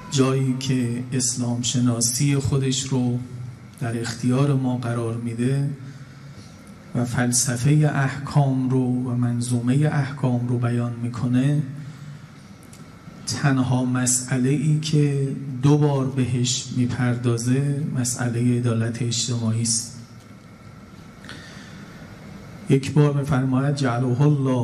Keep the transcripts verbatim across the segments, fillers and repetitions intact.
جایی که اسلام شناسی خودش رو در اختیار ما قرار میده و فلسفه احکام رو و منظومه احکام رو بیان میکنه، تنها مسئله ای که دو بار بهش میپردازه مسئله عدالت اجتماعی است. یک بار میفرماید جعله الله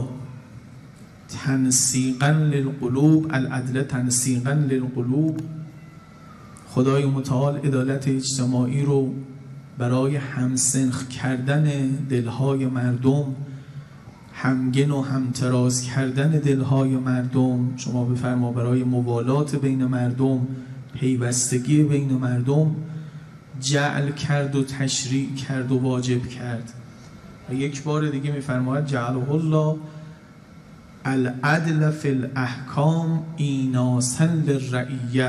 تنسیقا للقلوب، العدل تنسیقا للقلوب، خدای متعال عدالت اجتماعی رو برای همسنخ کردن دلهای مردم، همگن و همتراز کردن دلهای مردم، شما بفرما برای موالات بین مردم، پیوستگی بین مردم جعل کرد و تشریع کرد و واجب کرد. و یک بار دیگه میفرماید جعله الله العدل فی الاحکام ایناسا للرعیه،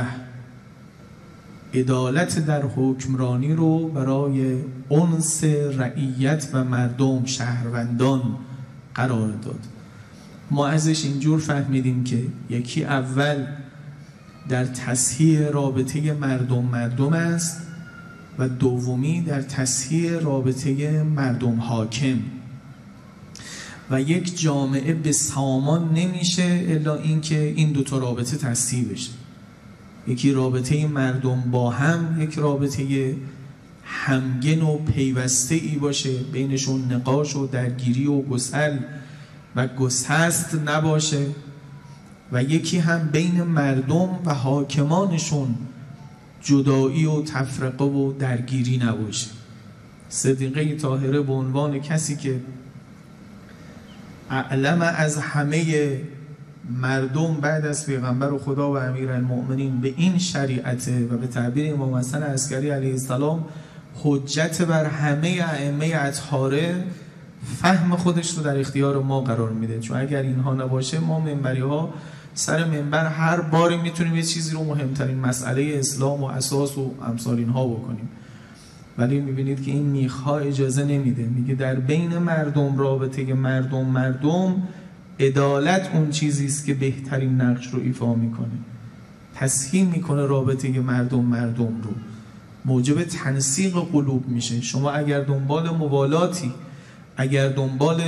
عدالت در حکمرانی رو برای انس رعیت و مردم، شهروندان قرار داد. ما ازش اینجور فهمیدیم که یکی اول در تصحیح رابطه مردم مردم است و دومی در تصحیح رابطه مردم حاکم. و یک جامعه به سامان نمیشه الا اینکه این دو تا رابطه تصحیح بشه. یکی رابطه مردم با هم یک رابطه همگن و پیوسته ای باشه، بینشون نقاش و درگیری و گسل و گسست نباشه، و یکی هم بین مردم و حاکمانشون جدایی و تفرقه و درگیری نباشه. صدیقه طاهره به عنوان کسی که اعلم از همه مردم بعد از پیغمبر و خدا و امیرالمؤمنین به این شریعته و به تعبیر امام حسن عسکری علیه السلام حجت بر همه ائمه اطهاره، فهم خودش رو در اختیار ما قرار میده. چون اگر اینها نباشه ما منبری ها سر منبر هر باری میتونیم یه چیزی رو مهمترین مسئله اسلام و اساس و امثال اینها بکنیم، ولی میبینید که این میخها اجازه نمیده. میگه در بین مردم، رابطه مردم مردم، عدالت اون چیزی است که بهترین نقش رو ایفا میکنه، تصحیح میکنه رابطه مردم مردم رو، موجب تنسیق قلوب میشه. شما اگر دنبال موالاتی، اگر دنبال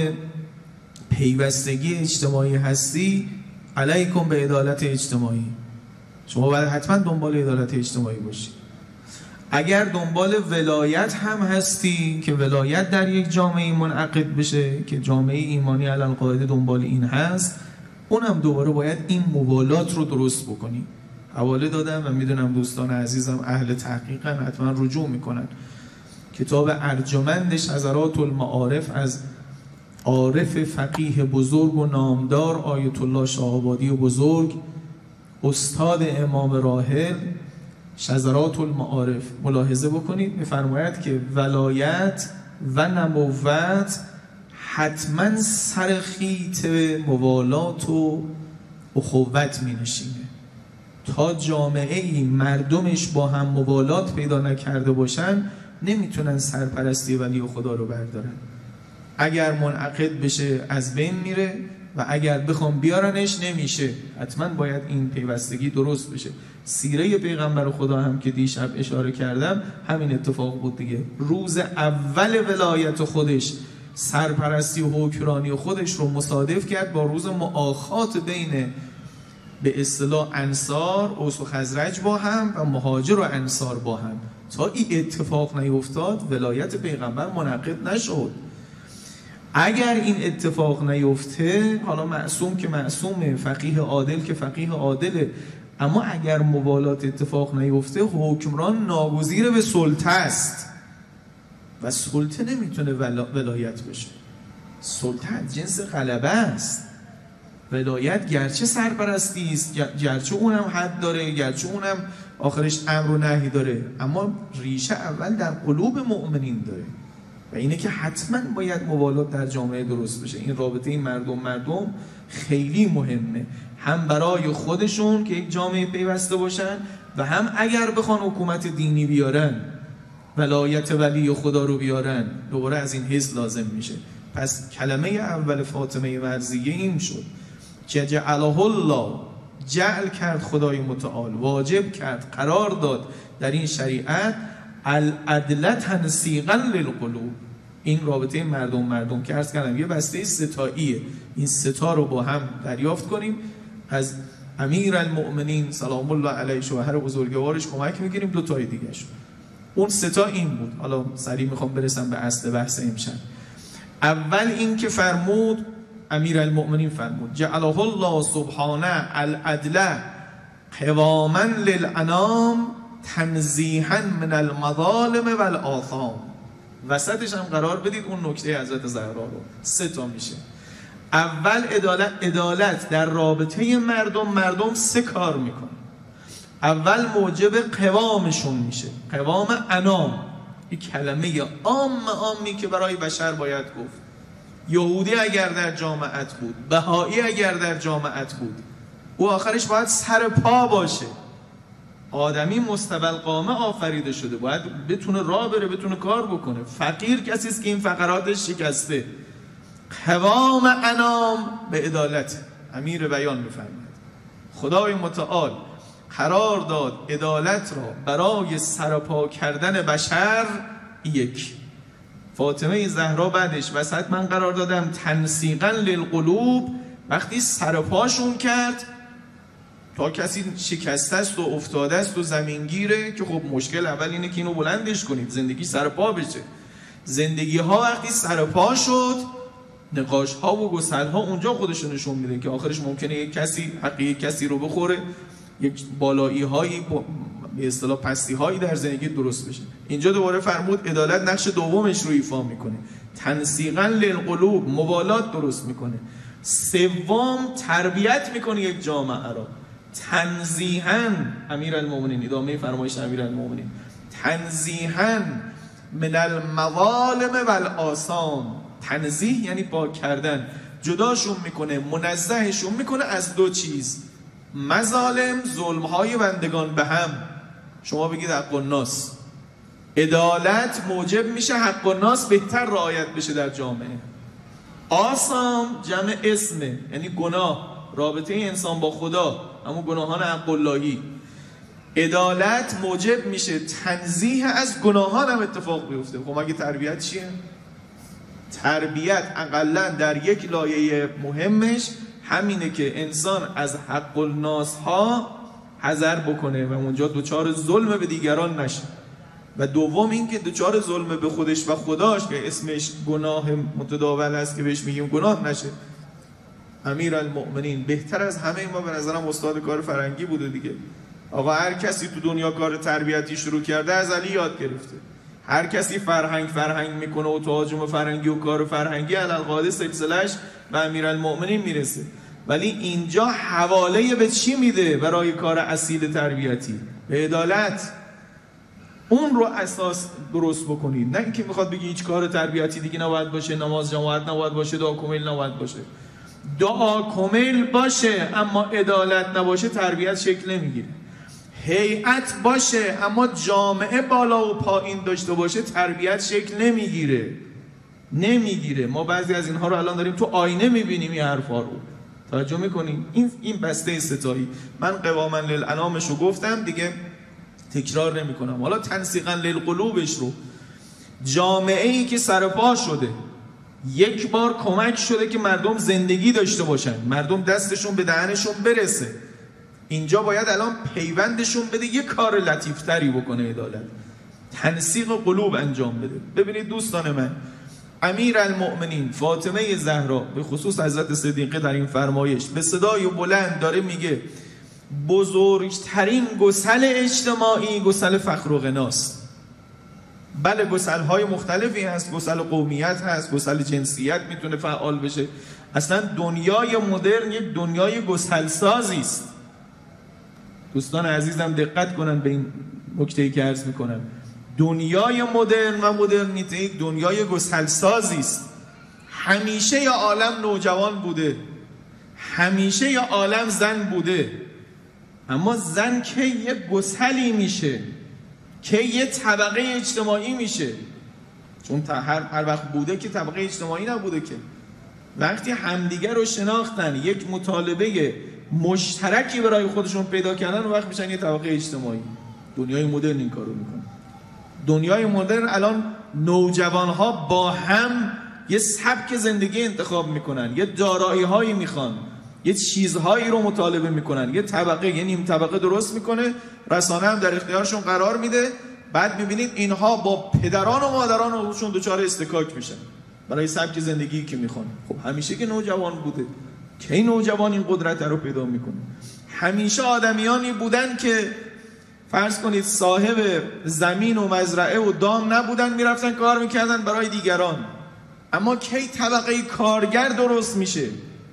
پیوستگی اجتماعی هستی، علیکم به عدالت اجتماعی، شما باید حتما دنبال عدالت اجتماعی باشی. اگر دنبال ولایت هم هستی که ولایت در یک جامعه منعقد بشه که جامعه ایمانی علل قاعده دنبال این هست، اونم دوباره باید این موالات رو درست بکنی. حواله دادم و میدونم دوستان عزیزم اهل تحقیقن، حتما رجوع میکنن. کتاب ارجمند شذرات المعارف از عارف فقیه بزرگ و نامدار آیت الله شاه‌آبادی بزرگ، استاد امام راحل، شذرات المعارف، ملاحظه بکنید. میفرماید که ولایت و نبوت حتما سر خیط موالات و اخوت می نشینه. تا جامعه ای مردمش با هم موالات پیدا نکرده باشن نمیتونن سرپرستی ولی خدا رو بردارن. اگر منعقد بشه از بین میره و اگر بخوام بیارنش نمیشه. حتما باید این پیوستگی درست بشه. سیره پیغمبر خدا هم که دیشب اشاره کردم همین اتفاق بود دیگه. روز اول ولایت خودش، سرپرستی و حکمرانی خودش رو مصادف کرد با روز مؤاخات بین به اصطلاح انصار، اوس و خزرج با هم و مهاجر و انصار با هم. تا این اتفاق نیفتاد ولایت پیغمبر منعقد نشد. اگر این اتفاق نیفته، حالا معصوم که معصومه، فقیه عادل که فقیه عادله، اما اگر موالات اتفاق نیفته حکمران ناگزیر به سلطه است و سلطه نمیتونه ولا... ولایت بشه. سلطه جنس غلبه است. ولایت گرچه سرپرستی است، گرچه اونم حد داره، گرچه اونم آخرش امر و نهی داره، اما ریشه اول در قلوب مؤمنین داره و اینه که حتما باید موالات در جامعه درست بشه. این رابطه این مردم مردم خیلی مهمه، هم برای خودشون که یک جامعه پیوسته باشن و هم اگر بخوان حکومت دینی بیارن، ولایت ولی خدا رو بیارن، دوباره از این حس لازم میشه. پس کلمه اول فاطمه مرضیه این شد که جعله الله جعل کرد خدای متعال، واجب کرد، قرار داد در این شریعت العدل تنسیقا للقلوب. این رابطه مردم مردم که عرض کردم یه بسته ستاییه، این ستا رو با هم دریافت کنیم، از امیر المؤمنین سلام الله علیه شوهر بزرگوارش کمک میگیریم. دو تای دیگه شو اون ستا این بود. حالا سریع میخوام برسم به اصل بحث امشب. اول این که فرمود، امیر المؤمنین فرمود جعله الله سبحانه العدل قواما للانام تنزیحا من المظالم والآثام. وسطش هم قرار بدید اون نکته حضرت زهرا رو. سه تا میشه. اول عدالت، عدالت در رابطه مردم مردم سه کار میکنه. اول موجب قوامشون میشه، قوام انام، این کلمه عام عامی که برای بشر باید گفت. یهودی اگر در جامعت بود، بهایی اگر در جامعت بود، او آخرش باید سر پا باشه. آدمی مستقل قامه آفریده شده، باید بتونه راه بره، بتونه کار بکنه. فقیر کسی است که این فقراتش شکسته. قوام انام به عدالت. امیر بیان می‌فرماید خدای متعال قرار داد عدالت را برای سرپا کردن بشر. یک فاطمه زهرا بعدش وسط من قرار دادم تنسیقا للقلوب، وقتی سرپاشون کرد تا کسی شکسته است و افتاده است و زمینگیره که خب مشکل اول اینه که اینو بلندش کنید، زندگی سرپا بشه. زندگی ها وقتی سرپا شد، نقاش ها و گسل ها اونجا خودشون نشون میده که آخرش ممکنه یک کسی حقی یک کسی رو بخوره، یک بالایی هایی به اصطلاح پستی هایی در زندگی درست بشه. اینجا دوباره فرمود عدالت نقش دومش رو ایفا میکنه، تنسیقا للقلوب، موالات درست میکنه. سوم تربیت میکنه یک جامعه را. تنزیحاً امیرالمومنین، ادامه فرمایش امیرالمومنین، تنزیحاً من المظالم والآثام. تنزیح یعنی پاک کردن، جداشون میکنه، منزهشون میکنه از دو چیز: مظالم، ظلمهای بندگان به هم. شما بگید حق الناس. عدالت موجب میشه حق الناس بهتر رعایت بشه در جامعه. آثام جمع اسمه، یعنی گناه، رابطه انسان با خدا، اما گناهان حق اللهی. عدالت موجب میشه تنزیه از گناهان هم اتفاق بیفته. خب اگه تربیت چیه؟ تربیت اقلا در یک لایه مهمش همینه که انسان از حق الناس ها حذر بکنه و اونجا دوچار ظلم به دیگران نشه. و دوم این که دوچار ظلم به خودش و خداش که اسمش گناه متداول است که بهش میگیم گناه نشه. امیرالمؤمنین بهتر از همه ما به نظرم استاد کار فرنگی بوده دیگه. آقا هر کسی تو دنیا کار تربیتی شروع کرده از علی یاد گرفته. هر کسی فرهنگ فرهنگ میکنه و تهاجم فرهنگی و کار فرهنگی علالقاعده سلسله‌اش به امیرالمؤمنین میرسه. ولی اینجا حواله به چی میده برای کار اصیل تربیتی؟ به عدالت. اون رو اساس درست بکنید، نه اینکه میخواد بگی هیچ کار تربیتی دیگه نباید باشه، نماز جماعت نباید باشه، دعا کمیل نباید باشه. دعا کمیل باشه اما عدالت نباشه تربیت شکل نمیگیره. هیئت باشه اما جامعه بالا و پایین داشته باشه تربیت شکل نمیگیره. نمیگیره. ما بعضی از اینها رو الان داریم تو آینه میبینیم این حرفا رو. توجه میکنیم؟ این این بسته ستایی. من قواما للانامش رو گفتم دیگه، تکرار نمی کنم. حالا تنسیقا للقلوبش رو، جامعه ای که سرپا شده، یک بار کمک شده که مردم زندگی داشته باشن، مردم دستشون به دهنشون برسه، اینجا باید الان پیوندشون بده یک کار لطیفتری بکنه عدالت، تنسیق قلوب انجام بده. ببینید دوستان من، امیرالمؤمنین فاطمه زهرا به خصوص حضرت صدیقه در این فرمایش به صدای بلند داره میگه بزرگترین گسل اجتماعی گسل فقر و غناست. بله گسل های مختلفی هست، گسل قومیت هست، گسل جنسیت میتونه فعال بشه. اصلا دنیای مدرن یک دنیای گسل سازی است. دوستان عزیزم دقت کنن به این نکته‌ای که عرض میکنم. دنیای مدرن و مدرنیته یک دنیای گسل سازی است. همیشه یا عالم نوجوان بوده، همیشه یا عالم زن بوده، اما زن که یه گسلی میشه، که یه طبقه اجتماعی میشه. چون هر هر وقت بوده که طبقه اجتماعی نبوده که. وقتی همدیگر رو شناختن، یک مطالبه مشترکی برای خودشون پیدا کردن و وقت میشن یه طبقه اجتماعی. دنیای مدرن این کارو میکنه. دنیای مدرن الان نوجوانها با هم یه سبک زندگی انتخاب میکنن، یه دارایی هایی میخوان، یه چیزهایی رو مطالبه میکنن، یه طبقه، یه نیم طبقه درست میکنه، رسانه هم در اختیارشون قرار میده. بعد میبینید اینها با پدران و مادران خودشون دچار استکاک میشن برای سبک زندگی که میخوان. خب همیشه که نوجوان بوده، کی نوجوان این قدرت رو پیدا میکنه؟ همیشه آدمیانی بودن که فرض کنید صاحب زمین و مزرعه و دام نبودن، میرفتن کار میکردن برای دیگران. اما کی طبقه کارگر درست میشه؟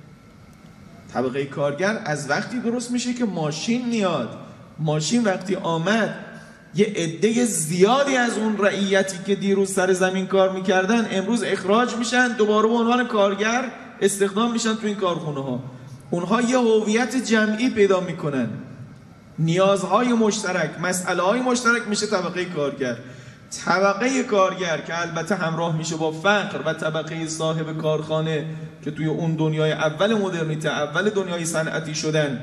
طبقه کارگر از وقتی درست میشه که ماشین میاد. ماشین وقتی آمد یه عده زیادی از اون رعیتی که دیروز سر زمین کار میکردن امروز اخراج میشن، دوباره به عنوان کارگر استخدام میشن تو این کارخونه ها. اونها یه هویت جمعی پیدا میکنن، نیازهای مشترک، مسئله های مشترک، میشه طبقه کارگر. طبقه کارگر که البته همراه میشه با فقر و طبقه صاحب کارخانه که توی اون دنیای اول مدرنیته، اول دنیای صنعتی شدن،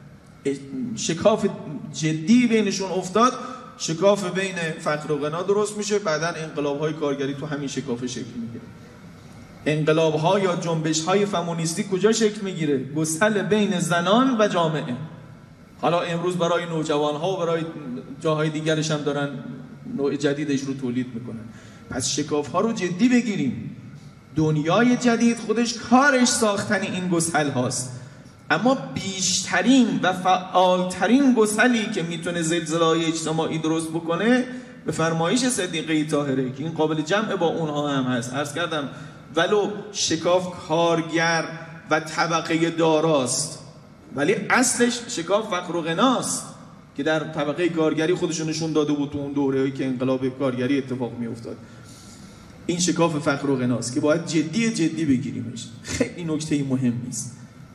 شکاف جدی بینشون افتاد. شکاف بین فقر و غنا درست میشه. بعدن انقلاب‌های کارگری تو همین شکاف شکل میگیره. انقلاب‌ها یا جنبش‌های فمینیستی کجا شکل میگیره؟ گسل بین زنان و جامعه. حالا امروز برای نوجوان‌ها و برای جاهای دیگرش هم دارن نوع جدیدش رو تولید میکنن. پس شکاف‌ها رو جدی بگیریم. دنیای جدید خودش کارش ساختن این گسل هاست، اما بیشترین و فعالترین گسلی که میتونه زلزله‌های اجتماعی درست بکنه به فرمایش صدیقه طاهره که این قابل جمع با اونها هم هست. عرض کردم ولو شکاف کارگر و طبقه داراست، ولی اصلش شکاف فقر و غناست که در طبقه کارگری خودشون نشون داده بود تو اون دوره‌ای که انقلاب کارگری اتفاق میافتاد. این شکاف فقر و غناست که باید جدی جدی بگیریمش. خیلی نکته مهمی است.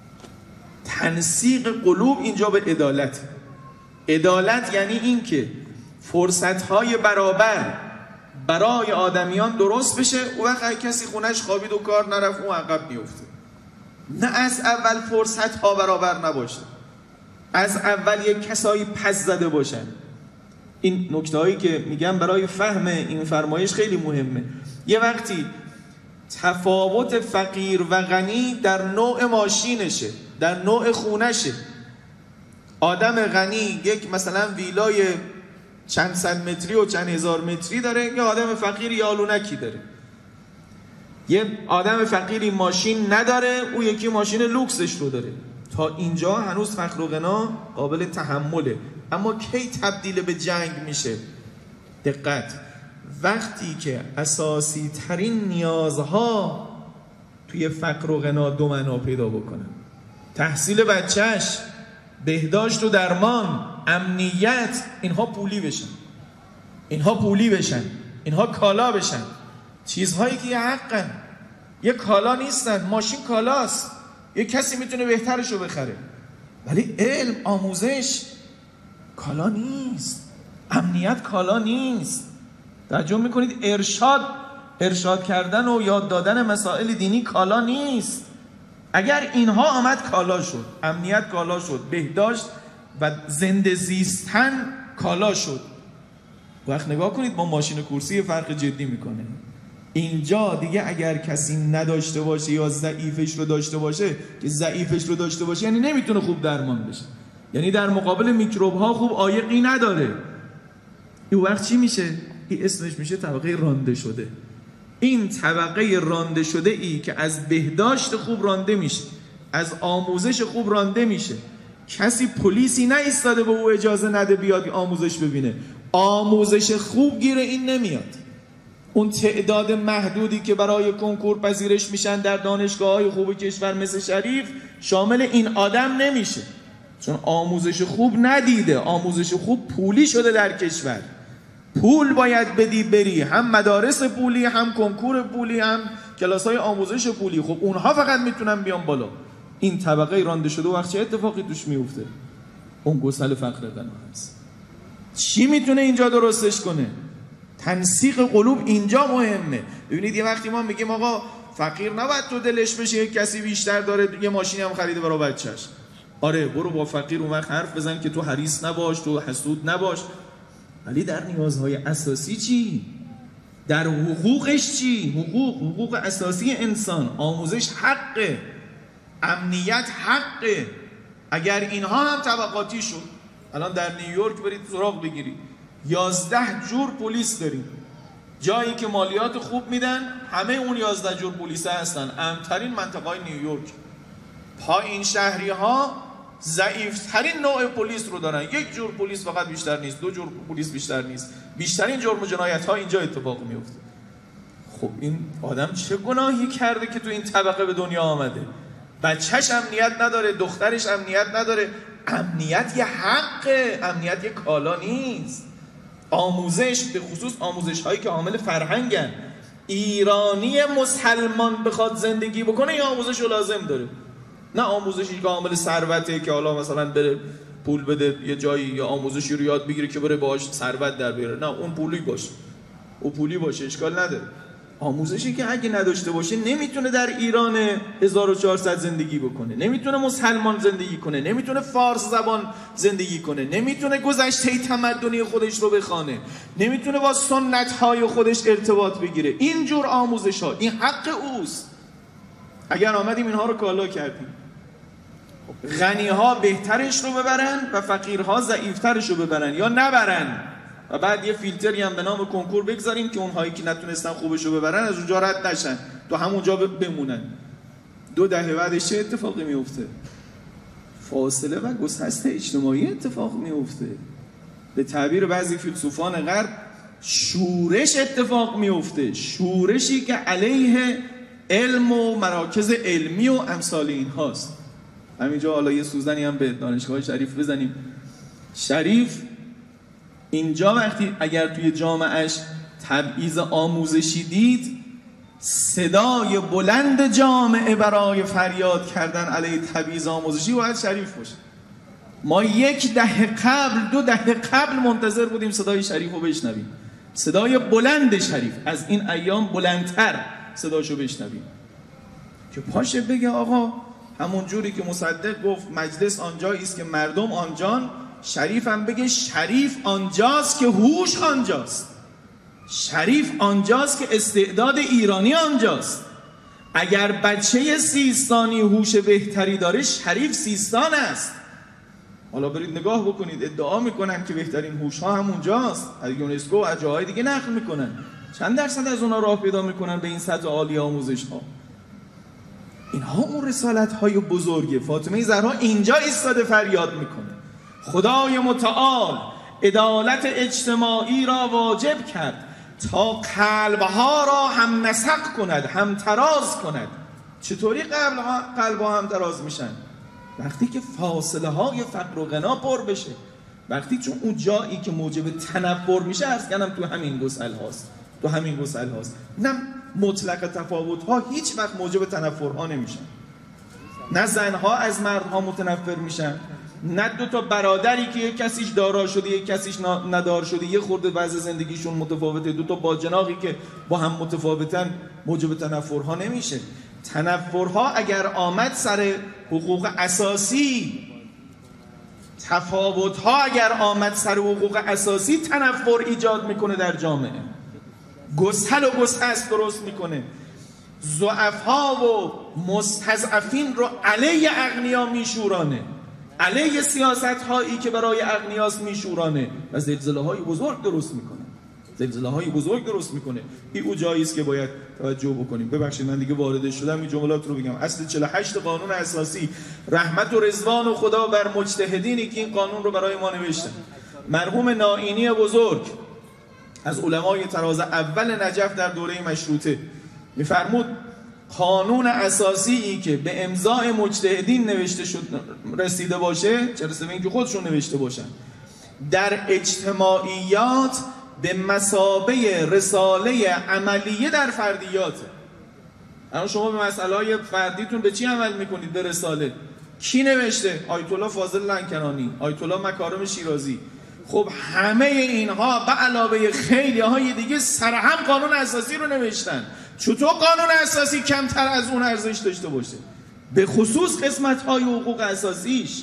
تنسیق قلوب اینجا به عدالت. عدالت یعنی این که فرصت‌های برابر برای آدمیان درست بشه. و وقت کسی خونش خوابید و کار نرفت اون عقب میفته. نه از اول فرصت‌ها برابر نباشه، از اول یک کسایی پس زده باشن. این نکته‌هایی که میگم برای فهم این فرمایش خیلی مهمه. یه وقتی تفاوت فقیر و غنی در نوع ماشینشه، در نوع خونشه. آدم غنی یک مثلا ویلای چند صد متری و چند هزار متری داره، یه آدم فقیر یه آلونکی داره. یه آدم فقیری ماشین نداره، او یکی ماشین لوکسش رو داره. تا اینجا هنوز فقر و غنا قابل تحمله. اما کی تبدیل به جنگ میشه؟ دقت، وقتی که اساسی ترین نیازها توی فقر و غنا دو معنا پیدا بکنن. تحصیل بچهش، بهداشت و درمان، امنیت، اینها پولی بشن، اینها پولی بشن، اینها کالا بشن. چیزهایی که یه حقن، یه کالا نیستن. ماشین کالاست، یه کسی میتونه بهترش رو بخره، ولی علم، آموزش کالا نیست. امنیت کالا نیست. توجه میکنید؟ ارشاد ارشاد کردن و یاد دادن مسائل دینی کالا نیست. اگر اینها آمد کالا شد، امنیت کالا شد، بهداشت و زنده زیستن کالا شد. وقت نگاه کنید با ماشین کورسی فرق جدی میکنه. اینجا دیگه اگر کسی نداشته باشه یا ضعیفش رو داشته باشه، که ضعیفش رو داشته باشه یعنی نمیتونه خوب درمان بشه، یعنی در مقابل میکروب ها خوب عایقی نداره. این وقت چی میشه؟ این اسمش میشه طبقه رانده شده. این طبقه رانده شده ای که از بهداشت خوب رانده میشه، از آموزش خوب رانده میشه. کسی پلیسی نایستاده به او اجازه نده بیاد آموزش ببینه. آموزش خوب گیره این نمیاد. اون تعداد محدودی که برای کنکور پذیرش میشن در دانشگاه‌های خوب کشور مثل شریف شامل این آدم نمیشه، چون آموزش خوب ندیده. آموزش خوب پولی شده در کشور. پول باید بدی بری، هم مدارس پولی، هم کنکور پولی، هم کلاس‌های آموزش پولی. خب اونها فقط میتونن بیان بالا. این طبقه رانده شده وقت چه اتفاقی توش میفته؟ اون گسل فقر غنا هست. چی میتونه اینجا درستش کنه؟ تنسیق قلوب اینجا مهمه. ببینید یه وقتی ما میگیم آقا فقیر نباید تو دلش بشه یک کسی بیشتر داره یه ماشینی هم خریده برای بچه‌ش. آره برو با فقیر اون وقت حرف بزن که تو حریص نباش، تو حسود نباش، ولی در نیازهای اساسی چی؟ در حقوقش چی؟ حقوق حقوق اساسی انسان، آموزش حقه، امنیت حقه. اگر اینها هم طبقاتی شد، الان در نیویورک برید سراغ بگیرید یازده جور پلیس داریم، جایی که مالیات خوب میدن همه اون یازده جور پلیس هستن، امن‌ترین منطقه های نیویورک. پایین شهری ها ضعیف‌ترین نوع پلیس رو دارن، یک جور پلیس فقط بیشتر نیست، دو جور پلیس بیشتر نیست، بیشترین جرم و جنایت ها اینجا اتفاق میفته. خب این آدم چه گناهی کرده که تو این طبقه به دنیا آمده؟ بچهش امنیت نداره، دخترش امنیت نداره. امنیت یه حقه، امنیت یه کالا نیست. آموزش، به خصوص آموزش هایی که عامل فرهنگن، ایرانی مسلمان بخواد زندگی بکنه یا آموزش رو لازم داره، نه آموزشی که عامل ثروته که حالا مثلا بره پول بده یه جایی یا آموزشی رو یاد بگیره که بره باهاش ثروت در بیاره، نه اون پولی باشه، اون پولی باشه اشکال نداره. آموزشی که اگه نداشته باشه نمیتونه در ایران هزار و چهارصد زندگی بکنه، نمیتونه مسلمان زندگی کنه، نمیتونه فارس زبان زندگی کنه، نمیتونه گذشته تمدنی خودش رو بخوانه، نمیتونه با سنت های خودش ارتباط بگیره. اینجور آموزش ها این حق اوست. اگر آمدیم اینها رو کالا کردیم، غنی ها بهترش رو ببرن و فقیرها ضعیفترش رو ببرن یا نبرن، و بعد یه فیلتری هم به نام کنکور بگذاریم که اونهایی که نتونستن خوبش رو ببرن از اونجا رد نشن، تو همونجا بمونن. دو دهه بعدش چه اتفاقی میفته؟ فاصله و گسست اجتماعی اتفاق میفته. به تعبیر بعضی فیلسوفان غرب شورش اتفاق میفته، شورشی که علیه علم و مراکز علمی و امثال این هاست. همینجا حالا یه سوزنی هم به دانشگاه شریف بزنیم. شریف اینجا وقتی اگر توی جامعهش تبعیض آموزشی دید، صدای بلند جامعه برای فریاد کردن علیه تبعیض آموزشی باید شریف باشه. ما یک دهه قبل، دو دهه قبل منتظر بودیم صدای شریف رو بشنویم، صدای بلند شریف از این ایام بلندتر صداشو بشنویم که پاشه بگه آقا همون جوری که مصدق گفت مجلس آنجایی است که مردم آنجان، شریف هم بگه شریف آنجاست که هوش آنجاست، شریف آنجاست که استعداد ایرانی آنجاست. اگر بچه سیستانی هوش بهتری داره، شریف سیستان است. حالا برید نگاه بکنید، ادعا میکنن که بهترین هوش ها هم اونجاست، از یونسکو از جاهای دیگه نقل میکنن. چند درصد از اونا راه پیدا میکنن به این سطح عالی آموزش ها؟ اینها اون رسالت های بزرگه. فاطمه زهرا اینجا ایستاده فریاد میکنه خدای متعال عدالت اجتماعی را واجب کرد تا قلبها را هم نسق کند، هم تراز کند. چطوری قلبها قلبها هم تراز میشن؟ وقتی که فاصله های فقر و غنا پر بشه، وقتی چون اون جایی که موجب تنفر میشه، عرض کردم تو همین گسل هاست، تو همین گسل هاست. نه مطلق تفاوت ها هیچ وقت موجب تنفر ها نمیشن، نه زنها از مردها متنفر میشن، نه دو تا برادری که یک کسیش دارا شده یک کسیش ندار شده، یه خورده وضع زندگیشون متفاوته، دو تا باجناقی که با هم متفاوتن موجب تنفرها نمیشه. تنفرها اگر آمد سر حقوق اساسی، تفاوتها اگر آمد سر حقوق اساسی، تنفر ایجاد میکنه در جامعه، گسل و گسست درست میکنه، ضعفا و مستضعفین رو علیه اغنیا میشورانه، علیه سیاست هایی که برای اغنیاست میشورانه و زلزله های بزرگ درست میکنه، زلزله های بزرگ درست میکنه. این او جایی است که باید توجه بکنیم. ببخشید من دیگه وارد شدم، این جملات رو بگم. اصل چهل و هشت قانون اساسی، رحمت و رضوان و خدا بر مجتهدینی که این قانون رو برای ما نوشتن. مرحوم نائینی بزرگ از علمای طراز اول نجف در دوره مشروطه میفرمود قانون اساسی ای که به امضای مجتهدین نوشته شد رسیده باشه، چه رسه به اینکه خودشون نوشته باشن، در اجتماعیات به مثابه رساله عملیه در فردیاته. الان شما به مسائل فردیتون به چی عمل میکنید؟ به رساله. کی نوشته؟ آیت الله فاضل لنکرانی، آیت الله مکارم شیرازی. خب همه اینها به علاوه خیلی های دیگه سرهم قانون اساسی رو نوشتن. چطور قانون اساسی کمتر از اون ارزش داشته باشه؟ به خصوص قسمت های حقوق اساسیش.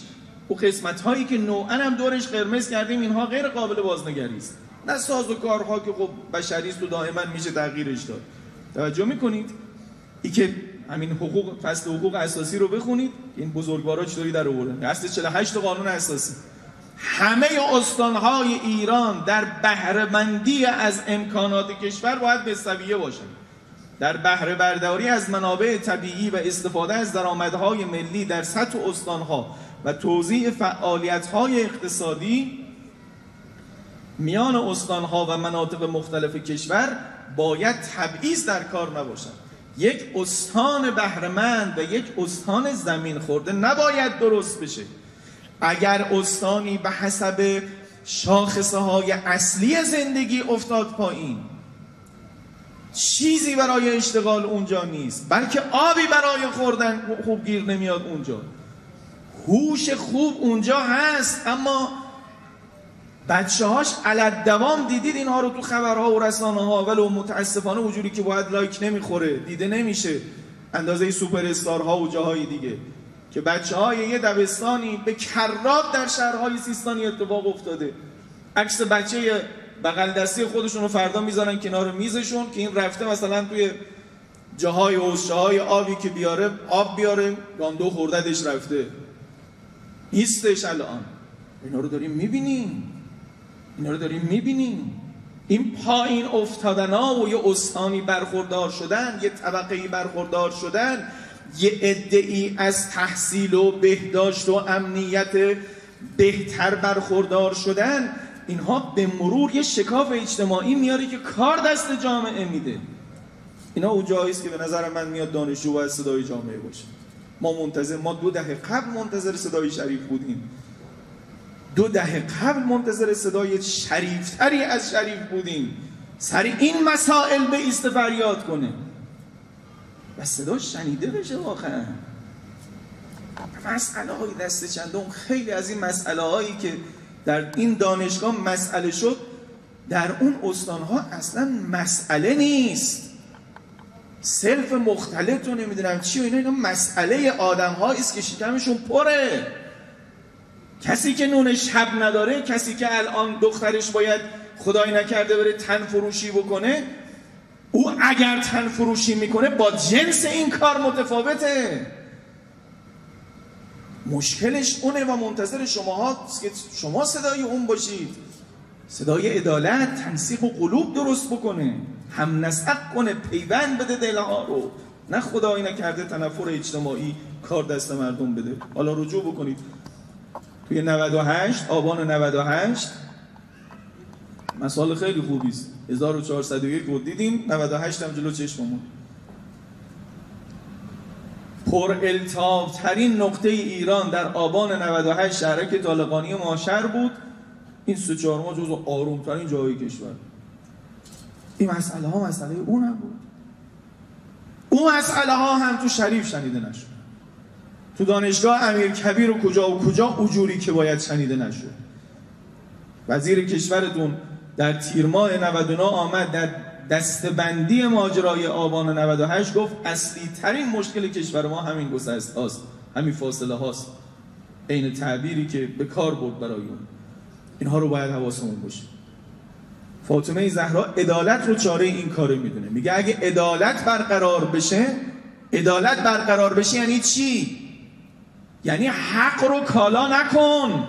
او قسمت هایی که نوعا هم دورش قرمز کردیم اینها غیر قابل بازنگری است، نه ساز و کارها که خب بشری است و دائما میشه تغییرش داد. توجه میکنید ای که همین حقوق، فصل حقوق اساسی رو بخونید، این بزرگوارا چطوری در آوردن، فصل چهل و هشت قانون اساسی. همه استانهای ایران در بهره مندی از امکانات کشور باید به سویه باشند. در بهره برداری از منابع طبیعی و استفاده از درآمدهای ملی در سطح استانها و توزیع فعالیت‌های اقتصادی میان استانها و مناطق مختلف کشور باید تبعیض در کار نباشد. یک استان بهره‌مند و یک استان زمین خورده نباید درست بشه. اگر استانی به حسب شاخصه های اصلی زندگی افتاد پایین، چیزی برای اشتغال اونجا نیست، بلکه آبی برای خوردن خوب گیر نمیاد اونجا، هوش خوب اونجا هست، اما بچه هاش علت دوام دیدید اینها رو تو خبرها و رسانه ها، ولو متاسفانه وجودی که باید لایک نمیخوره، دیده نمیشه اندازه سوپر استارها و جاهای دیگه، که بچه های یه دبستانی به کرات در شهرهای سیستانی اتفاق افتاده، عکس بچه بغل دستی خودشون رو فردا میذارن کنار میزشون که این رفته مثلا توی جاهای حوضچه های آبی که بیاره آب بیاره گاندو خوردهش رفته نیستش. الان اینا رو داریم میبینیم، اینا رو داریم میبینیم. این پایین افتادنا و یه استانی برخوردار شدن، یه طبقه‌ای برخوردار شدن، یه عده‌ای از تحصیل و بهداشت و امنیت بهتر برخوردار شدن، اینها به مرور یه شکاف اجتماعی میاره که کار دست جامعه میده. اینا اون جایی است که به نظر من میاد دانشجو و صدای جامعه باشه. ما منتظر ما دو دهه قبل منتظر صدای شریف بودیم، دو دهه قبل منتظر صدای شریفتری از شریف بودیم، سر این مسائل به ایست فریاد کنه و صدا شنیده بشه. واقعا مسئله های دست چندم، خیلی از این مسئله هایی که در این دانشگاه مسئله شد در اون استانها اصلا مسئله نیست. صرف مختلط رو نمیدونم چی و اینا، اینا مسئله آدم هایی است که شکمشون پره. کسی که نون شب نداره، کسی که الان دخترش باید خدای نکرده بره تن فروشی بکنه، او اگر تن فروشی میکنه با جنس این کار متفاوته. مشکلش اونه و منتظر شما هست که شما صدای اون باشید، صدای عدالت، تنسیق و قلوب درست بکنه، هم نسق کنه، پیوند بده دلها رو، نه خدای نکرده تنفر اجتماعی کار دست مردم بده. حالا رجوع بکنید توی نود و هشت، آبان نود و هشت، مسائل خیلی خوبی است. هزار و چهارصد و یک رو دیدیم، نود و هشت هم جلو چشممون. پر التهاب ترین نقطه ایران در آبان نود و هشت شهرک طالقانی ماشر بود. این سه چهار ماه جزو آروم ترین جای کشور. این مسئله ها مسئله اون نبود. اون مسئله ها هم تو شریف شنیده نشد. تو دانشگاه امیرکبیر و کجا و کجا اجوری که باید شنیده نشد. وزیر کشورتون در تیر ماه نود و نه آمد در دستبندی ماجرای آبان نود و هشت گفت اصلی ترین مشکل کشور ما همین گسست هاست، همین فاصله هاست، عین تعبیری که به کار برد برای اون. اینها رو باید حواسمون باشه. فاطمه زهرا عدالت رو چاره این کاره میدونه، میگه اگه عدالت برقرار بشه، عدالت برقرار بشه یعنی چی؟ یعنی حق رو کالا نکن،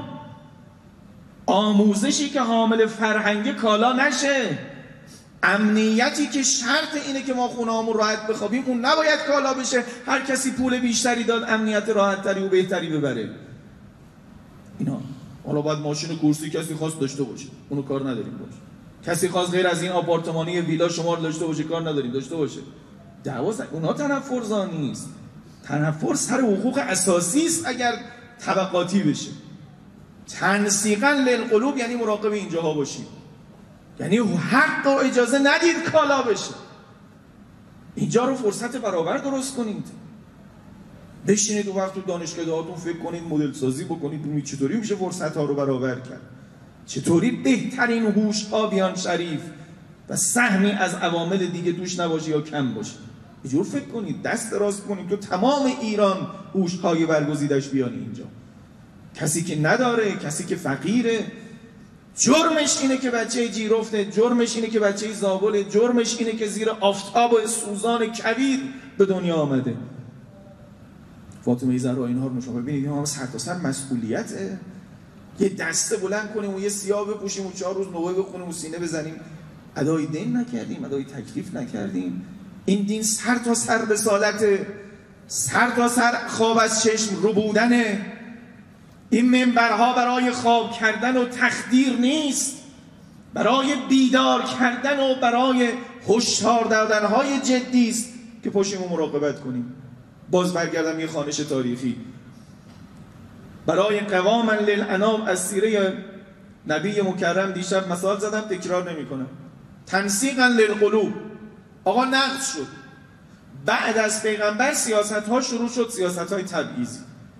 آموزشی که حامل فرهنگ کالا نشه، امنیتی که شرط اینه که ما خونه همون راحت بخوابیم اون نباید کالا بشه، هر کسی پول بیشتری داد امنیت راحت تری و بهتری ببره. اینا حالا باید ماشین کورسی کسی خواست داشته باشه، اونو کار نداریم باشه. کسی خواست غیر از این آپارتمانی ویلا شما رو داشته باشه، کار نداریم داشته باشه. دعوا اونها تنفرزا نیست. تنفر سر حقوق اساسی است اگر طبقاتی بشه. تنسیقا للقلوب یعنی مراقب اینجاها باشید، یعنی حق و اجازه ندید کالا بشه. اینجا رو فرصت برابر درست کنید. بشینید و وقت تو دانشگاهاتون فکر کنید، مدل سازی بکنید چطوری میشه فرصت ها رو برابر کرد، چطوری بهترین هوش ها بیان شریف و سهمی از عوامل دیگه توش نباشه یا کم باشه. اینجور فکر کنید، دست دراز کنید تو تمام ایران هوش های برگزیدش بیان اینجا. کسی که نداره، کسی که فقیره. جرمش اینه که بچه جیرفته، جرمش اینه که بچه زابله، جرمش اینه که زیر آفتاب و سوزان کویر به دنیا آمده. فاطمه زهرا اینها رو نشون ببینید، اینا هم سر تا سر مسئولیته. یه دسته بلند کنیم و یه سیاه بپوشیم و چهار روز نوبه بخونیم و سینه بزنیم، ادای دین نکردیم، ادای تکلیف نکردیم. این دین سر تا سر رسالت، سر تا سر خواب از چشم رو بودنه. این منبرها برای خواب کردن و تخدیر نیست، برای بیدار کردن و برای هشدار دادنهای جدی است که پشتیم و مراقبت کنیم. باز برگردم یه خوانش تاریخی برای قواما للانام از سیره نبی مکرم. دیشب مثال زدم، تکرار نمی کنم. تنسیقا للقلوب، آقا نقد شد. بعد از پیغمبر سیاست ها شروع شد، سیاست های تبعیضی.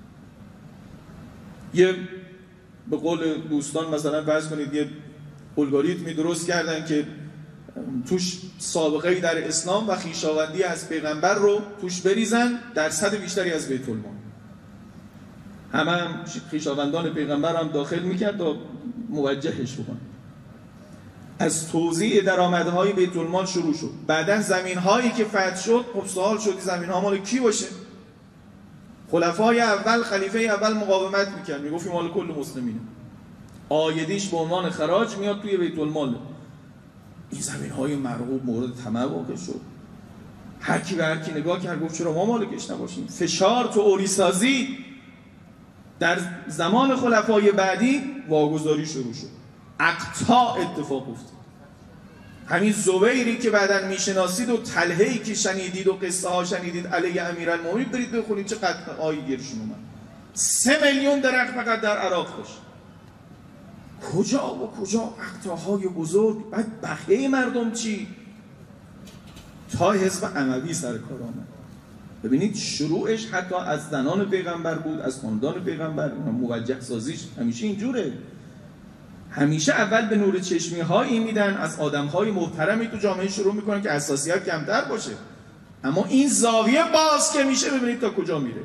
یه به قول دوستان مثلا فرض کنید یه الگوریتمی درست کردن که توش سابقه در اسلام و خویشاوندی از پیغمبر رو توش بریزن، درصد بیشتری از بیت المال. همه هم خویشاوندان پیغمبر هم داخل میکرد تا موجهش بکن. از توزیع درآمدهای بیت المال شروع شد. بعدن زمین هایی که فتح شد، خب سوال شد زمین ها مال کی باشه؟ خلفای اول، خلیفه اول مقاومت میکرد، میگفت مال کل مسلمینه، آیدیش به عنوان خراج میاد توی بیت المال. این زمین های مرغوب مورد طمع واقع شد. هر کی به هر کی نگاه کرد گفت چرا ما مالکش نباشیم. فشار تو اوریسازی در زمان خلفای بعدی واگذاری شروع شد. اقطاع اتفاق افتاد. همین زبیری که بعداً میشناسید و طلحه‌ای که شنیدید و قصه ها شنیدید علیه امیرالمومنین، برید بخونید چه قطع آیی گیرشون اومد. سه میلیون درخت فقط در عراق داشت. کجا و کجا اقطاعهای بزرگ. بعد بقیه مردم چی؟ تا حزب اموی سر کار آمد. ببینید شروعش حتی از زنان پیغمبر بود، از خاندان پیغمبر. موجه سازیش همیشه اینجوره. همیشه اول به نور چشمی هایی میدن، از آدم های محترمی تو جامعه شروع میکنن که حساسیت کمتر باشه. اما این زاویه باز که میشه، ببینید تا کجا میره.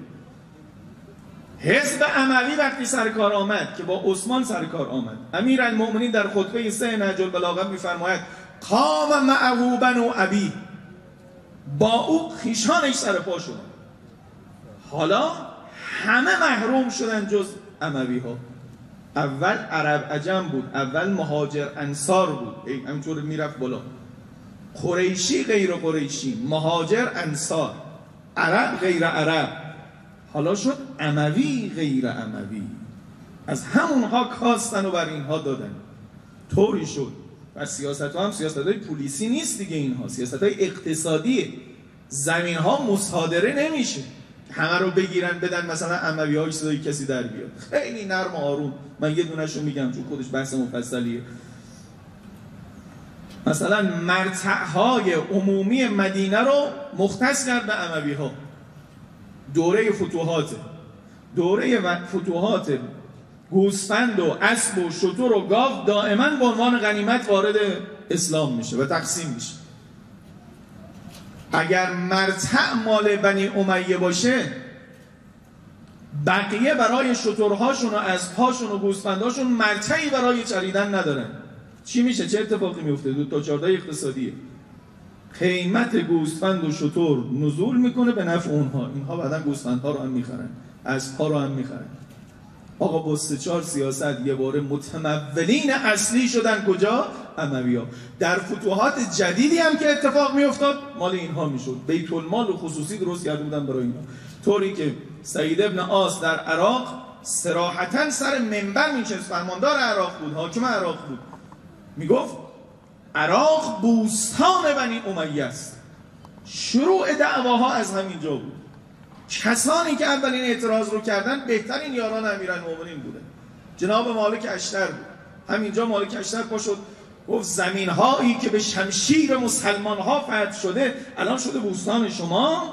حزب اموی وقتی سر کار آمد که با عثمان سر کار آمد، امیرالمومنین در خطبه سه نهج البلاغه میفرماید قام معه بنو ابی، با او خیشانش سر پا شدن. حالا همه محروم شدن جز اموی ها. اول عرب عجم بود، اول مهاجر انصار بود، همینطور میرفت بالا. قریشی غیر قریشی، مهاجر انصار، عرب غیر عرب. حالا شد اموی غیر اموی. از همونها کاستن و بر اینها دادن. طوری شد. و سیاست ها هم سیاست های پولیسی نیست دیگه، اینها سیاست های اقتصادیه. زمین ها مصادره نمیشه، همه رو بگیرن بدن مثلا اموی های صدای کسی در بیاد. خیلی نرم و آروم. من یه دونش رو میگم چون خودش بحث مفصلیه. مثلا مرتعهای عمومی مدینه رو مختص کرد به اموی ها. دوره فتوحات دوره فتوحات گوسفند و اسب و شتر و گاو دائما به عنوان غنیمت وارد اسلام میشه و تقسیم میشه. اگر مرتع مال بنی امیه باشه، بقیه برای شترهاشون و اسبهاشون و گوسفندهاشون مرتعی برای چریدن ندارن. چی میشه؟ چه اتفاقی میفته؟ دو تا چارده اقتصادیه. قیمت گوسفند و شتر نزول میکنه به نفع اونها. اینها بعدن گوسفندها رو هم میخرن، اسبها رو هم میخرن. آقا با سه چهار سیاست یه باره متمولین اصلی شدن کجا؟ اموی‌ها. در فتوحات جدیدی هم که اتفاق میافتاد مال اینها میشد. بیت المال و خصوصی درست کرده بودن برای اینها. طوری که سعید ابن عاص در عراق صراحتاً سر منبر میشست، فرماندار عراق بود، حاکم عراق بود، میگفت عراق بوستان بنی امیه است. شروع دعواها از همینجا بود. کسانی که اولین اعتراض رو کردن بهترین یاران امیرالمومنین بودن. جناب مالک اشتر بود. همینجا مالک اشتر پا شد گفت زمین هایی که به شمشیر مسلمان ها فتح شده الان شده بوستان شما.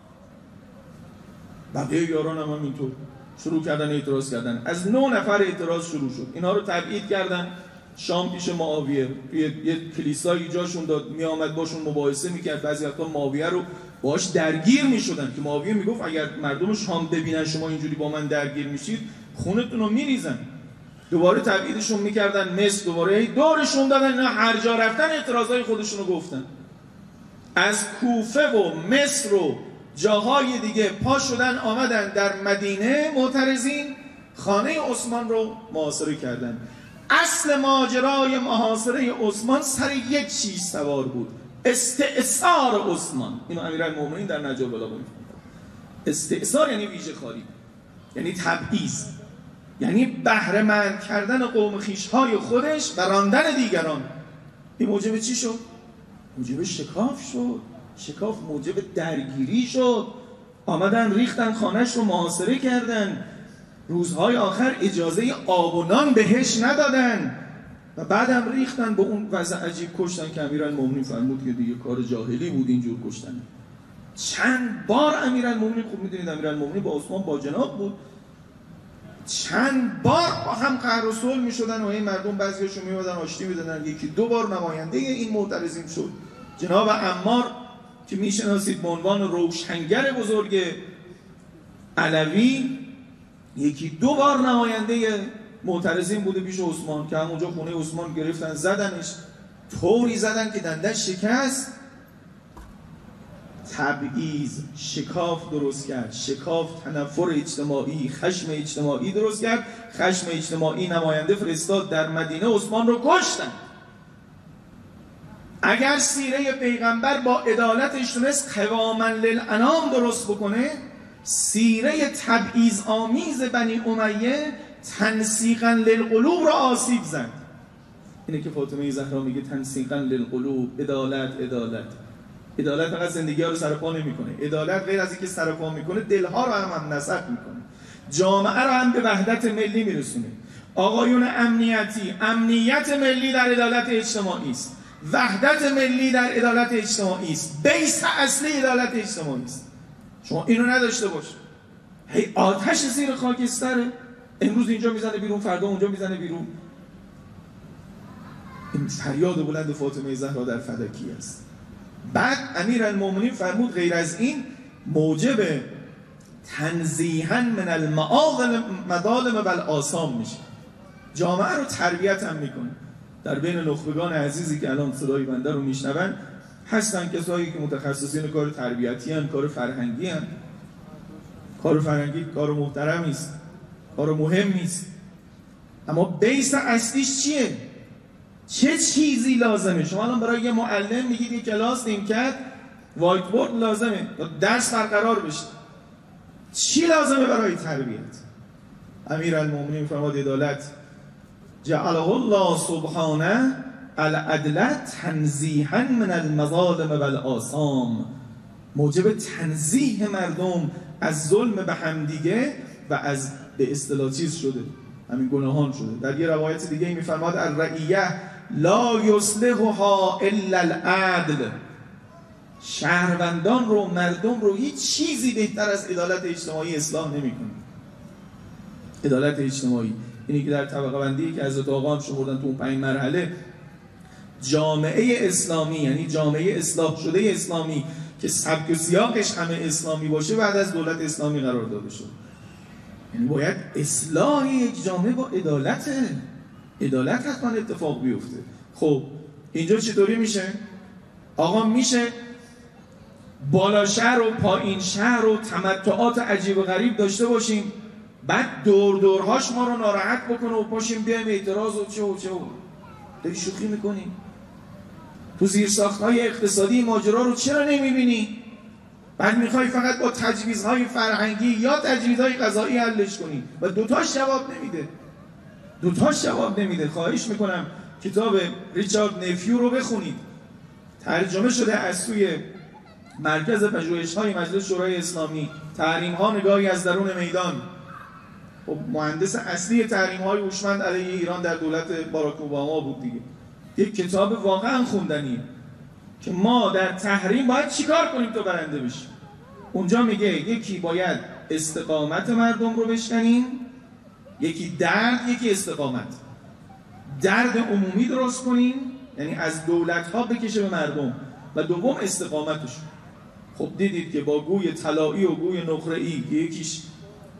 بقیه یاران هم همینطور شروع کردن اعتراض کردن. از نه نفر اعتراض شروع شد. اینا رو تبعید کردن شام پیش معاویه. یه کلیسایی جاشون داد، می آمد باشون مباحثه میکرد. بعضی وقتا معاویه رو باش درگیر میشدن که معاویه میگفت اگر مردم شام ببینن شما اینجوری با من درگیر میشید خونتون رو میریزن. دوباره تبعیدشون میکردن مصر، دوباره دورشون دادن، اینا هر جا رفتن اعتراضای خودشون رو گفتن. از کوفه و مصر و جاهای دیگه پا شدن آمدن در مدینه معترضین، خانه عثمان رو محاصره کردن. اصل ماجرای محاصره عثمان سر یک چیز سوار بود، استئثار عثمان. اینو امیرالمومنین در نجف البلاغه میگه. استئثار یعنی ویژه خاری، یعنی تبعیض، یعنی بهره مند کردن قوم خویش‌های خودش و راندن دیگران. این موجب چی شد؟ موجب شکاف شد. شکاف موجب درگیری شد. آمدن ریختن خانه‌اش رو محاصره کردن. روزهای آخر اجازه آب و نان بهش ندادن و بعدم ریختن به اون وضع عجیب کشتن که امیرالمومنین فرمود که دیگه کار جاهلی بود اینجور کشتن. چند بار امیرالمومنین، خوب میدونید امیرالمومنین با عثمان با جناب بود، چند بار با هم قهر و صلح میشدن و این مردم بعضیاشون میومدن آشتی میدادن. یکی دو بار نماینده این معترضین شد جناب عمار که میشناسید به عنوان روشنگر بزرگ علوی، یکی دو بار نماینده معترضین بوده پیش عثمان که همونجا خونه عثمان گرفتن زدنش، طوری زدن که دندش شکست. تبعیض شکاف درست کرد، شکاف تنفر اجتماعی، خشم اجتماعی درست کرد. خشم اجتماعی نماینده فرستاد در مدینه، عثمان رو کشتن. اگر سیره پیغمبر با عدالتش تونست قواما للانام درست بکنه، سیره تبعیض آمیز بنی امیه تنسیقا للقلوب را آسیب زد. اینه که فاطمه زهرا میگه تنسیقا للقلوب، عدالت عدالت عدالت فقط زندگی ها رو سرپا نمیکنه، عدالت غیر از اینکه سرپا میکنه دلها رو هم هم نسق میکنه، جامعه رو هم به وحدت ملی میرسونه. آقایون امنیتی، امنیت ملی در عدالت اجتماعی است، وحدت ملی در عدالت اجتماعی است، بیس اصلی عدالت اجتماعی است. شما اینو نداشته باش، هی آتش زیر خاکستره، امروز اینجا میزنه بیرون، فردا اونجا میزنه بیرون. این فریاد بلند فاطمه زهرا در فدکی است. بعد امیرالمومنین فرمود غیر از این موجب تنزیها من المظالم و الآثام میشه، جامعه رو تربیت هم میکنه. در بین نخبگان عزیزی که الان صدای بنده رو میشنون هستن کسایی که متخصصین کار تربیتی هستند، کار فرهنگی هستند. کار فرهنگی کار محترمی است، کار مهمی است، اما بیس اصلیش چیه؟ چه چیزی لازمه؟ شما الان برای یه معلم میگید یه کلاس نیمکت وایت بورد لازمه درس برقرار بشه. چی لازمه برای تربیت؟ امیرالمومنین فرمود عدالت جعله الله سبحانه العدل تنزیها من المظالم و الآثام، موجب تنزیه مردم از ظلم به همدیگه و از به اصطلاح چیز شده، همین گناهان شده. در یه روایت دیگه میفرماد الرعیه لا یصلحها الا العدل، شهروندان رو، مردم رو هیچ چیزی بهتر از عدالت اجتماعی اصلاح نمیکنه. عدالت اجتماعی اینی که در طبقه بندی که حضرت آقا هم شمردن تو اون پنج مرحله، جامعه اسلامی یعنی جامعه اصلاح شده اسلامی که سبک و سیاقش همه اسلامی باشه بعد از دولت اسلامی قرار داده شد. یعنی باید اصلاح یک جامعه با عدالت عدالت حتما اتفاق بیفته. خب اینجا چطوری میشه؟ آقا میشه بالا شهر و پایین شهر و تمتعات عجیب و غریب داشته باشیم، بعد دور دورهاش ما رو ناراحت بکنه و پاشیم بیایم اعتراض و چه و چه و داری شوخی میکنی؟ تو زیرساخت‌های اقتصادی ماجرا رو چرا نمیبینی؟ بعد میخوای فقط با تجویزهای فرهنگی یا تجویزهای غذایی حلش کنی و دوتاش جواب نمیده. دوتاش جواب نمیده. خواهش میکنم کتاب ریچارد نیفیو رو بخونید، ترجمه شده از سوی مرکز پژوهش‌های مجلس شورای اسلامی، تحریم‌ها نگاهی از درون میدان. خب مهندس اصلی تحریم‌های هوشمند علیه ایران در دولت باراک اوباما بود دیگه. یک کتاب واقعا خوندنیه که ما در تحریم باید چیکار کنیم تا برنده بشیم. اونجا میگه یکی باید استقامت مردم رو بشکنیم، یکی درد، یکی استقامت. درد عمومی درست کنیم یعنی از دولت‌ها بکشه به مردم، و دوم استقامتش. خب دیدید که با گوی طلایی و گوی نقره‌ای که یکیش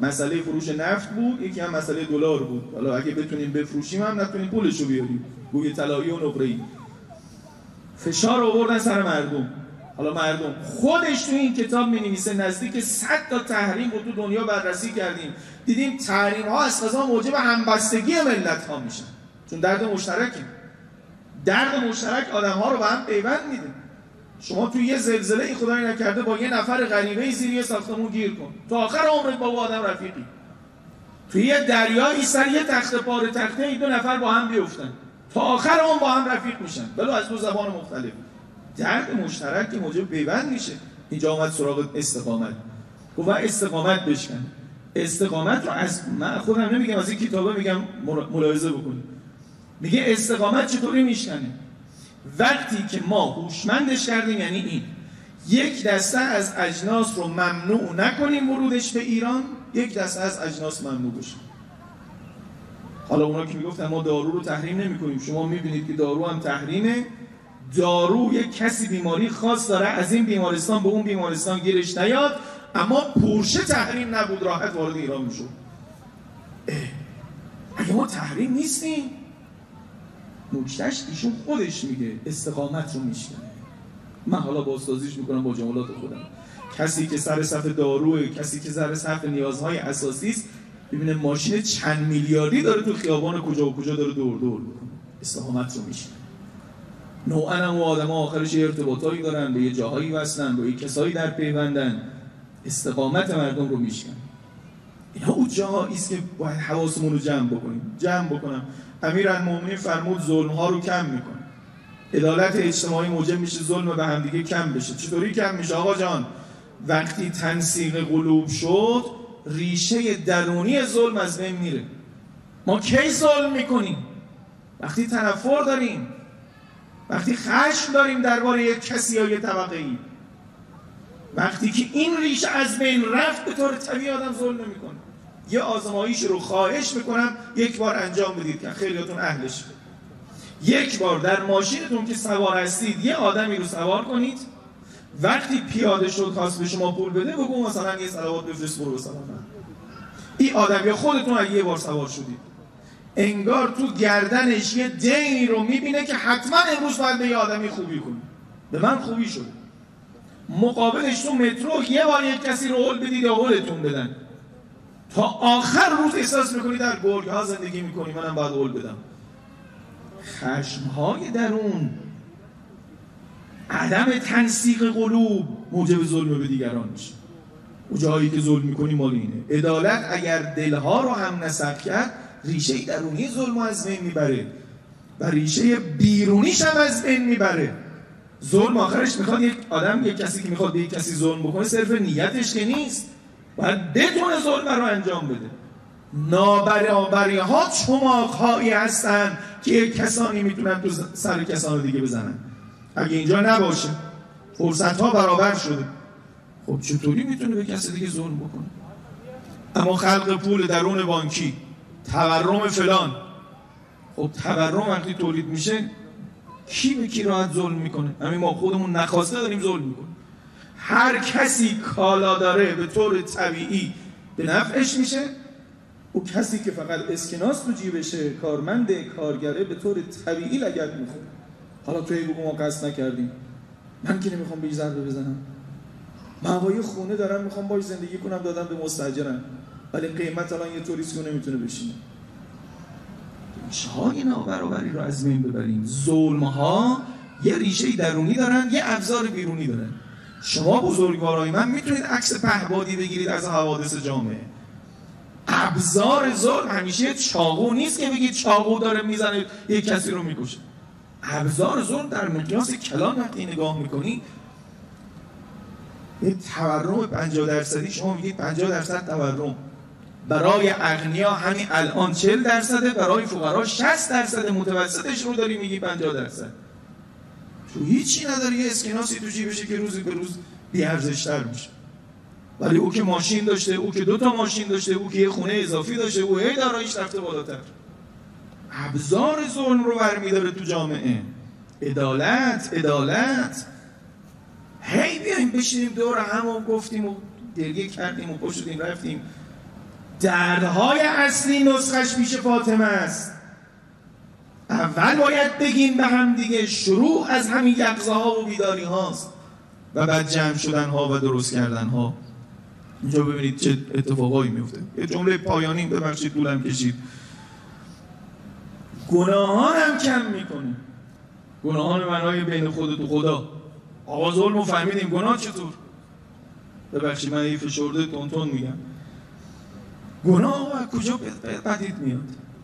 مسئله فروش نفت بود، یکی هم مسئله دلار بود. حالا اگه بتونیم بفروشیم هم نتونیم پولشو بیاریم، گوی طلایی و نقره‌ای. فشار آوردن سر مردم. حالا مردم خودش تو این کتاب می‌نویسه نزدیک صد تا تحریم رو تو دنیا بررسی کردیم، دیدیم تحریم ها از قضا موجب همبستگی ملت ها میشن، چون درد مشترکه. درد مشترک آدم ها رو به هم پیوند میده. شما توی یه زلزله ای خدای نکرده با یه نفر غریبه زیر یه ساختمون گیر کن، تا آخر عمرت با اون آدم رفیقی. توی یه دریایی سر یه تخته پاره تخته این دو نفر با هم بیفتن، تا آخر عمر با هم رفیق میشن، ولو از دو زبان مختلف. درد مشترک که موجب پیوند میشه. اینجا اومد سراغ استقامت، گفت استقامت بشکن. استقامت رو از من خودم نمیگم، از این کتابه میگم ملاحظه بکنید. میگه استقامت چطوری میشکنه؟ وقتی که ما هوشمندش کردیم، یعنی این یک دسته از اجناس رو ممنوع نکنیم ورودش به ایران، یک دسته از اجناس ممنوع بشه. حالا اونا که میگفتن ما دارو رو تحریم نمی‌کنیم، شما می‌بینید که دارو هم تحریمه. دارو یک کسی بیماری خاص داره، از این بیمارستان به اون بیمارستان گیرش نیاد، اما پورشه تحریم نبود، راحت وارد ایران میشد. اگه ما تحریم نیستیم، نکتهش ایشون خودش میگه استقامت رو میشکنه. من حالا بازسازیش میکنم با جملات خودم. کسی که سر صف داروه، کسی که سر صف نیازهای اساسی است، ببینه ماشین چند میلیاردی داره تو خیابان کجا و کجا داره دور دور میکنه، استقامت رو میشکنه. نوعا هم و آدم ها آخرش ارتباطایی دارن، به یه جاهایی وصلن، به یه کسایی در پیوندن، استقامت مردم رو میشکنه. اینا اون جاهایی است که باید حواسمون رو جمع بکنیم. جمع بکنم امیرالمومنین فرمود ظلم ها رو کم میکنه. عدالت اجتماعی موجب میشه ظلم به همدیگه کم بشه. چطوری کم میشه آقا جان؟ وقتی تنسیق قلوب شد، ریشه درونی ظلم از بین میره. ما کی ظلم میکنیم؟ وقتی تنفر داریم، وقتی خشم داریم درباره یک کسی یا یک طبقه ای. وقتی که این ریشه از بین رفت، به طور طبیعی آدم ظلم نمیکنه. یه آزمایش رو خواهش میکنم یک بار انجام بدید که خیلیاتون اهلش. یک بار در ماشینتون که سوار هستید یه آدمی رو سوار کنید، وقتی پیاده شد خواست به شما پول بده، بگو مثلا یه صلوات بفرست برو سلام. این آدم یا خودتون اگه یه بار سوار شدید، انگار تو گردنش یه دینی رو میبینه که حتما امروز باید به یه آدمی خوبی کنه. به من خوبی شد. مقابلش تو مترو یه بار یک کسی رو هول بدید یا هولتون بدن، تا آخر روز احساس میکنی در گرگ ها زندگی میکنی، منم باید هول بدم. خشمهای درون، عدم تنسیق قلوب موجب ظلم به دیگران میشه. اون جایی که ظلم میکنی مال اینه. عدالت اگر دلها رو هم نسق کرد، ریشه درونی ظلم از بین میبره و ریشه بیرونیش هم از بین میبره. ظلم آخرش میخواد یک آدم، یک کسی که میخواد به یک کسی ظلم بکنه، صرف نیتش که نیست، باید بتونه ظلم رو انجام بده. نابرابری ها چماق هایی هستن که یک کسانی میتونن تو سر کسان دیگه بزنن. اگه اینجا نباشه، فرصت ها برابر شده، خب چطوری میتونه به کسی دیگه ظلم بکنه؟ اما خلق پول درون بانکی، تورم فلان، خب تورم وقتی تولید میشه کی به کی راحت ظلم میکنه؟ همین ما خودمون نخواسته داریم ظلم میکنیم. هر کسی کالا داره به طور طبیعی به نفعش میشه. او کسی که فقط اسکناس تو جیبشه، کارمند کارگره، به طور طبیعی لگد میخوره. حالا توی بگو ما قصد نکردیم، من که نمیخوام بهش ضربه بزنم، من هوای خونه دارم میخوام باش زندگی کنم، دادم به مستاجرم، ولی قیمت الان یه طوریست که نمیتونه بشینه. ریشه‌های نابرابری رو از بین ببریم. ظلم‌ها یه ریشه درونی دارن، یه ابزار بیرونی دارن. شما بزرگوارای من میتونید عکس پهبادی بگیرید از حوادث جامعه. ابزار ظلم همیشه چاقو نیست که بگید چاقو داره میزنه یک کسی رو میکشه. ابزار ظلم در مقیاس کلان وقتی نگاه میکنی، یه تورم پنجاه درصدی، شما میگید پنجاه درصد تورم، برای اغنیا همین الان چهل درصده، برای فقرا شصت درصد، متوسطش رو داری میگی پنجاه درصد. تو هیچی نداری، یه اسکناسی تو جیبشه که روز به روز بی ارزش‌تر میشه. ولی او که ماشین داشته، او که دو تا ماشین داشته، او که یه خونه اضافی داشته، او هی داراییش رفته بالاتر. ابزار ظلم رو برمی‌داره تو جامعه. عدالت، عدالت. هی بیایم بشینیم دور هم و گفتیم و گریه کردیم و پشتیم رفتیم. دردهای اصلی نسخش پیش فاطمه است. اول باید بگیم به هم دیگه، شروع از همین یقظه ها و بیداری هاست و بعد جمع شدن ها و درست کردن ها. اینجا ببینید چه اتفاقایی میفته. یه جمله پایانی، ببخشید طولم کشید. گناهان هم کم میکنه. گناهان معنای بین خودت و خدا. آقا ظلم رو فهمیدیم، گناه چطور؟ ببخشید من یه فشرده تون تون میگم. گناه از کجا پدید میاد؟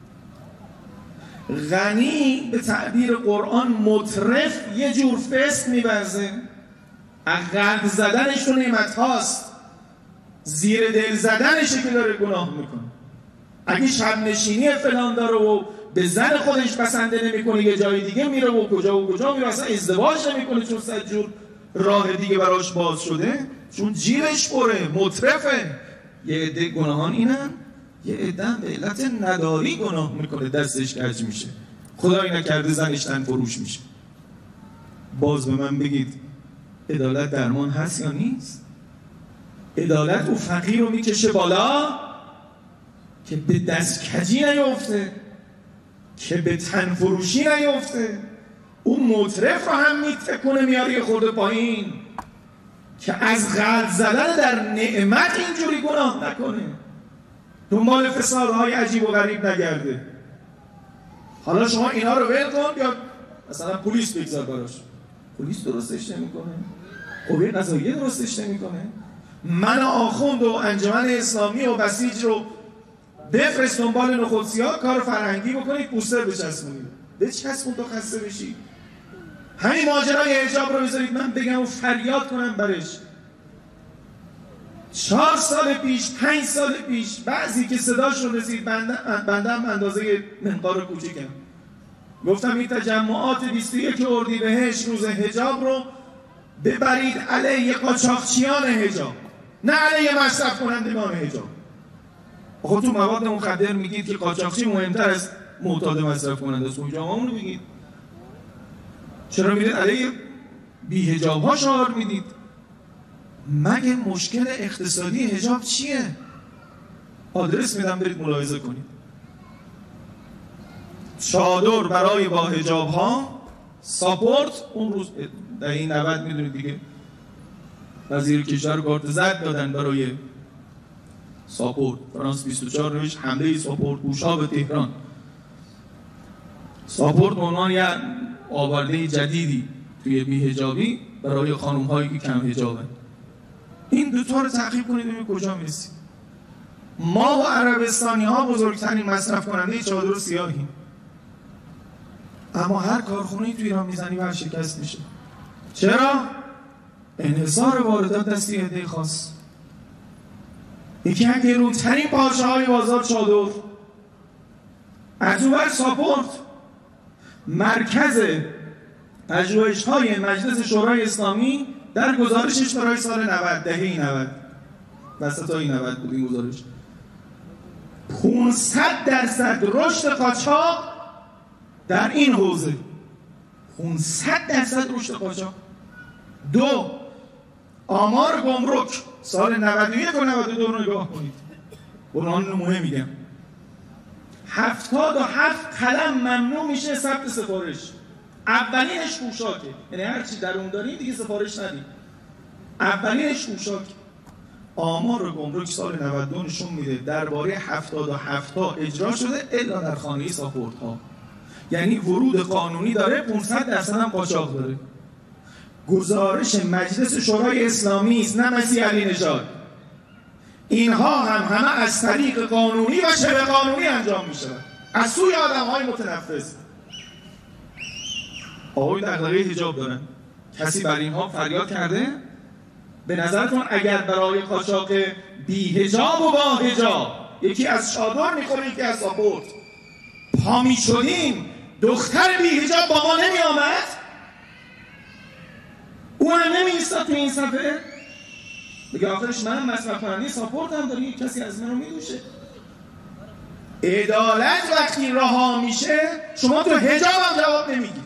غنی به تعبیر قرآن مترف یه جور فسق می‌ورزه، عقد زدنش تو نعمت هاست، زیر دل زدنشه که داره گناه میکنه. اگه شب نشینی فلان داره و به زن خودش بسنده نمیکنه یه جای دیگه میره و کجا و کجا میره، اصلا ازدواج نمیکنه چون صد جور راه دیگه براش باز شده، چون جیبش پره، مترفه. یه عده گناهان اینن، یه عده به علت نداری گناه میکنه، دستش کج میشه، خدایی نکرده زنش تن فروش میشه. باز به من بگید عدالت درمان هست یا نیست؟ عدالت او فقیر رو میکشه بالا که به دست کجی نیفته، که به تن فروشی نیفته. اون مطرف رو هم میتکنه میاره یه خورده پایین که از غلط زدن در نعمت اینجوری گناه نکنه، دنبال فسادهای عجیب و غریب نگرده. حالا شما اینا رو ول کن یا مثلا پلیس بگذار براش. پلیس درستش نمیکنه، قوه قضاییه درستش نمیکنه. من آخوند و انجمن اسلامی و بسیج رو بفرست دنبال نخودسی‌ها، کار فرهنگی بکنید، پوستر بچسبونید. بچسبون تا خسته بشید. همین ماجرای حجاب رو بذارید من بگم و فریاد کنم برش. چهار سال پیش، پنج سال پیش، بعضی که صداشون رسید، بنده هم اندازه منقار کوچیکم، گفتم این تجمعات بیست و یک اردیبهشت روز حجاب رو ببرید علیه قاچاقچیان حجاب، نه علیه مصرف کنندگان حجاب. خب تو مواد مخدر میگید که قاچاقچی مهمتر از معتاد مصرف کننده است، حجابمون رو میگید. چرا میرید علیه بی حجاب ها شعار میدید؟ مگه مشکل اقتصادی حجاب چیه؟ آدرس میدم برید ملاحظه کنید. چادر برای با حجاب ها، ساپورت اون روز در این نود میدونید دیگه وزیر کشور کارت زرد دادن برای ساپورت. فرانس بیست و چهار روش حمله ساپورت گوشا به تهران. ساپورت به عنوان یه آورده جدیدی توی بی حجابی برای خانم هایی که کم حجابن. این دوتا رو تعقیب کنید ببینید کجا میرسید. ما و عربستانی ها بزرگترین مصرف کننده چادر سیاهیم، اما هر کارخونه‌ای تو ایران میزنی ورشکست میشه. چرا؟ انحصار واردات دستی عده خاص. یکی از گرونترین پارچه های بازار چادر، از اون ور ساپورت. مرکز پژوهش‌های مجلس شورای اسلامی در گزارشش برای سال نود، دهه نود، وسطای نود بود این گزارش، پانصد درصد رشد قاچاق در این حوزه. پانصد درصد رشد قاچاق. دو، آمار گمرک سال نود و یک و نود و دو رو نگاه کنید، برهان نمونه میگم. هفتاد و هفت قلم ممنوع میشه ثبت سفارش. اولینش پوشاکه، یعنی هر چی در اون داریم دیگه سفارش ندیم. اولینش پوشاک. آمار گمرک سال نود و دو نشون میده درباره هفتاد و هفت تا اجرا شده الا در خانه ساپورت ها، یعنی ورود قانونی داره، پانصد درصد هم قاچاق داره. گزارش مجلس شورای اسلامی است، نه مسیح علی نژاد. اینها هم همه از طریق قانونی و شبه قانونی انجام میشه از سوی آدم‌های متنفذ. آقای دغدغه حجاب دارن، کسی بر اینها فریاد کرده؟ به نظرتون اگر برای قاچاق بی حجاب و با حجاب یکی از چادر میخوره یکی از ساپورت پا میشدیم، دختر بی حجاب با ما نمی آمد؟ او هم نمی ایستاد تو این صفحه بگه آخرش منم مصرف کننده ساپورت هم داری، کسی از من رو میدوشه. عدالت وقتی رها میشه شما تو حجاب هم جواب نمیگیری،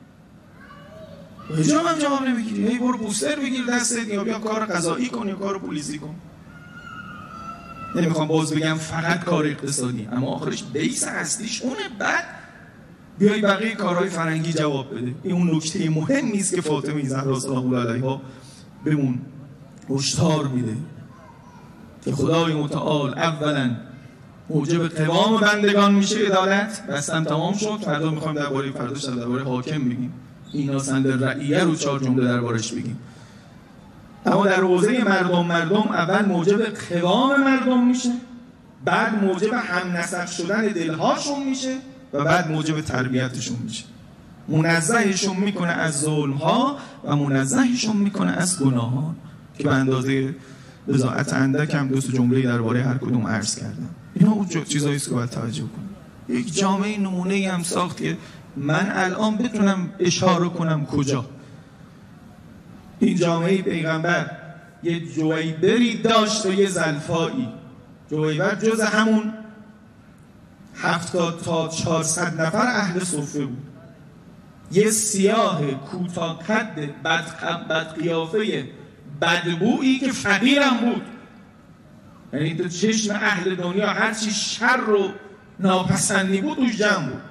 حجاب هم جواب نمیگیری، هی برو بوستر بگیر دستت یا بیا کار قضایی کن یا کار پلیسی کن. نمیخوام باز بگم فقط کار اقتصادی، اما آخرش بیس اصلیش اونه. بعد بیای بقیه کارهای فرنگی جواب بده. این اون نکته مهمی است که فاطمه زهرا سلام الله علیها بهمون هشدار میده که خدای متعال اولا موجب قوام بندگان میشه عدالت. بستم تمام شد. فردا میخوایم درباره فرداش درباره حاکم بگیم، اینا سند رعیه رو چهار جمله دربارش بگیم. اما در حوزه مردم مردم اول موجب قوام مردم میشه، بعد موجب هم نسق شدن دلهاشون میشه و بعد موجب تربیتشون میشه. منزهشون میکنه از ظلمها و منزهشون میکنه از گناهان که به اندازه بضاعت اندک هم دو تا جمله درباره هر کدوم عرض کردم. اینا اون چیزایی است که باید توجه کنیم. یک جامعه نمونه‌ای هم ساخت که من الان بتونم اشاره کنم کجا. این جامعه پیغمبر یه جویبری داشت و یه زلفایی. جویبر جز همون هفتاد تا چهارصد نفر اهل صفه بود. یه سیاه کوتاه قد بد بد قیافه بدبویی که فقیرم بود، یعنی تو چشم اهل دنیا هرچی شر و ناپسندی بود توش جمع بود.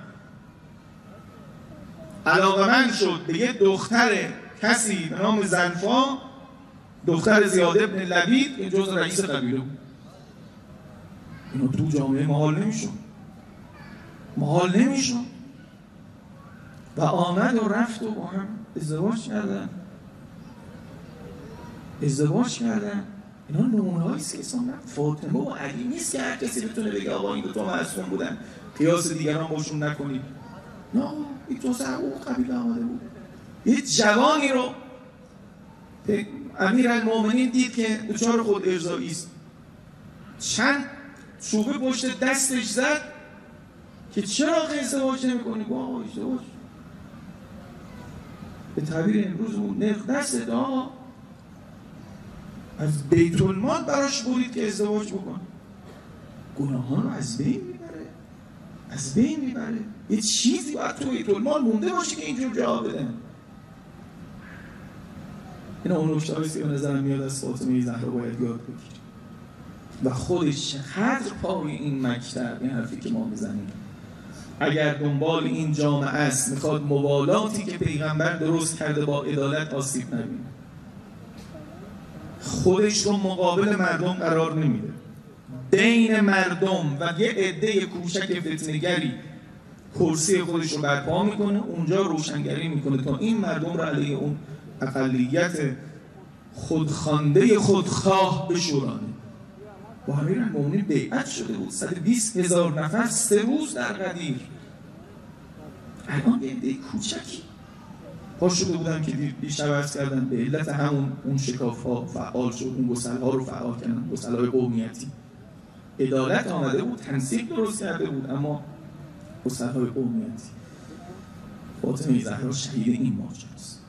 علاقمند شد به یه دختر کسی به نام زلفا، دختر زیاد ابن لبید که جز رئیس قبیله بود. اینو تو جامعه محال نمیشون محال نمیشون و آمد و رفت و با هم ازدواج کردن ازدواج کردن اینا نمونه هاییست که اسلام فاطمه و علی نیست که هر کسی بتونه بگه آقا این دو تا معصوم بودن قیاس دیگران باشون نکنید. نه، این تو حقوق قبیله آمده بود. یه جوانی رو امیرالمومنین دید که دچار خود ارضایی است، چند چوبه پشت دستش زد که چرا ازدواج نمی‌کنی؟ گفت آقا ازدواج به تعبیر امروز اون نرخ دست آقا از بیت المال براش برید که ازدواج بکن. گناهان رو از بین میبره از بین میبره یه چیزی باید تو بیت المال مونده باشه که اینجور جواب بدن. اینا اون نکته‌هاییست که به نظرم میاد از فاطمه زهرا باید یاد بگیریم و خودش چقدر پای این مکتب، این حرفی که ما میزنیم، اگر دنبال این جامعه است میخواد موالاتی که پیغمبر درست کرده با عدالت آسیب نبینه، خودش رو مقابل مردم قرار نمیده، بین مردم و یه عده کوچک فتنه‌گری کرسی خودش رو برپا میکنه، اونجا روشنگری میکنه تا این مردم رو علیه اون اقلیت خودخوانده خودخواه بشورانه. با امیرالمومنین بیعت شده بود، صد و بیست هزار نفر سه روز در غدیر. الان یه عده کوچکی پا شده بودن که بیشتر عرض کردن به علت همون اون شکاف ها فعال شد، اون گسل ها رو فعال کردن، گسل های قومیتی. عدالت آمده بود، تنسیق درست کرده بود، اما گسل های قومیتی. فاطمه زهرا شهید این ماجراست.